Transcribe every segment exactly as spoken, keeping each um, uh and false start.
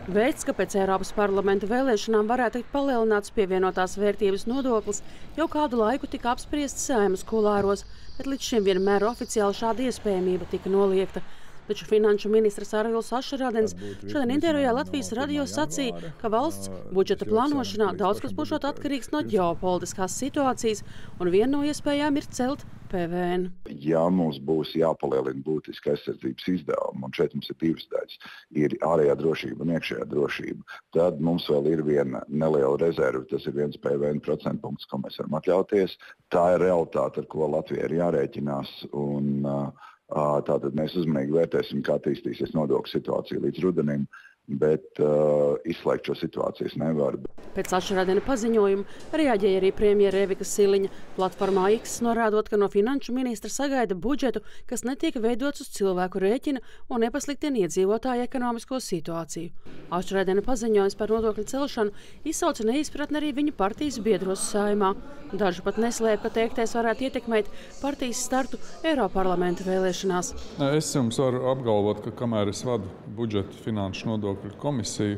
Veikts, ka pēc Eiropas parlamenta vēlēšanām varētu tikt palielināts pievienotās vērtības nodoklis, jau kādu laiku tika apspriests Saeimas kulāros, bet līdz šim vienmēr oficiāli šāda iespējamība tika noliegta. Taču finanšu ministrs Arvils Ašerādens šodien intervijā Latvijas radio sacīja, ka valsts budžeta plānošanā daudz kas būšot atkarīgs no ģeopolitiskās situācijas, un viena no iespējām ir celt P V N. Ja mums būs jāpalielina būtiski aizsardzības izdevumi, un šeit mums ir divas daļas, ir ārējā drošība un iekšējā drošība, tad mums vēl ir viena neliela rezerve, tas ir viens P V N procentpunkts, ko mēs varam atļauties. Tā ir realitāte, ar ko Latvija ir jārēķinās, un uh, tātad mēs uzmanīgi vērtēsim, kā attīstīsies nodokļu situācija līdz rudenim, bet uh, izslēgt šo situācijas nevar. Pēc Ašerādena paziņojuma reaģēja arī premjera Evika Siliņa. Platformā X norādot, ka no finanšu ministra sagaida budžetu, kas netiek veidots uz cilvēku rēķina un nepasliktina iedzīvotāju ekonomisko situāciju. Ašerādena paziņojums par nodokļu celšanu izsauca neizpratni arī viņu partijas biedros Saeimā. Daži pat neslēp, ka teiktais varētu ietekmēt partijas startu Eiroparlamenta vēlēšanās. Es jums varu apgalvot, ka kamēr es vadu budžeta finanšu nodokļu komisiju,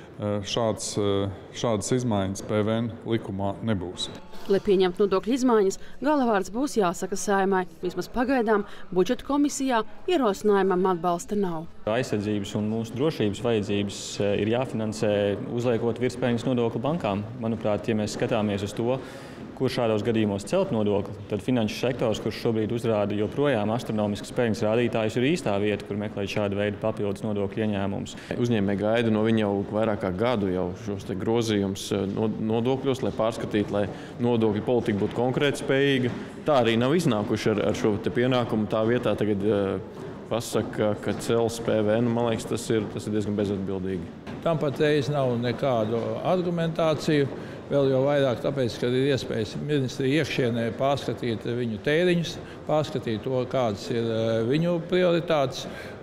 šāds, šādas izmaiņas P V N likumā nebūs. Lai pieņemtu nodokļu izmaiņas, galavārds būs jāsaka Saeimai. Vismaz pagaidām budžeta komisijā ierosinājumam atbalsta nav. Aizsardzības un mūsu drošības vajadzības ir jāfinansē uzliekot virspēļņas nodokli bankām. Manuprāt, ja mēs skatāmies uz to, kur šādos gadījumos celt nodokli, tad finanšu sektors, kurš šobrīd uzrāda joprojām astronomiskas peļņas rādītājus, ir īstā vieta, kur meklēt šādu veidu papildus nodokļu ieņēmumus. Uzņēmēji gaida no viņa jau vairāk kā gadu jau šos te grozījumus nodokļos, lai pārskatītu, lai nodokļu politika būtu konkurētspējīga. Tā arī nav iznākuši ar, ar šo te pienākumu. Tā vietā tagad pasaka, ka cels P V N, man liekas, tas ir, tas ir diezgan bezatbildīgi. Tam patreiz nav nekādu argumentāciju. Vēl jau vairāk tāpēc, ka ir iespējas ministrija iekšienē pārskatīt viņu tēriņus, pārskatīt to, kādas ir viņu prioritātes,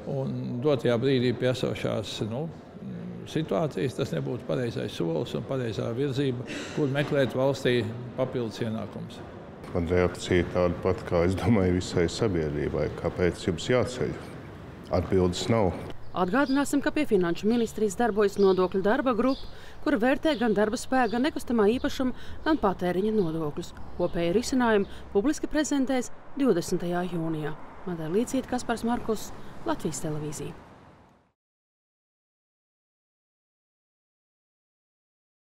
un dotajā brīdī pie esošās nu, situācijas tas nebūtu pareizais solis un pareizā virzība, kur meklēt valstī papildus ienākumus. Man reakcija tāda pat, kā es domāju visai sabiedrībai, kāpēc jums jāceļ. Atbildes nav. Atgādināsim, ka pie finanšu ministrijas darbojas nodokļu darba grupa, kura vērtē gan darba spēka, gan nekustamā īpašuma, gan patēriņa nodokļus. Kopēju risinājumu publiski prezentēs divdesmitajā jūnijā. Madara Līcīte, Kaspars Markus, Latvijas televīzija.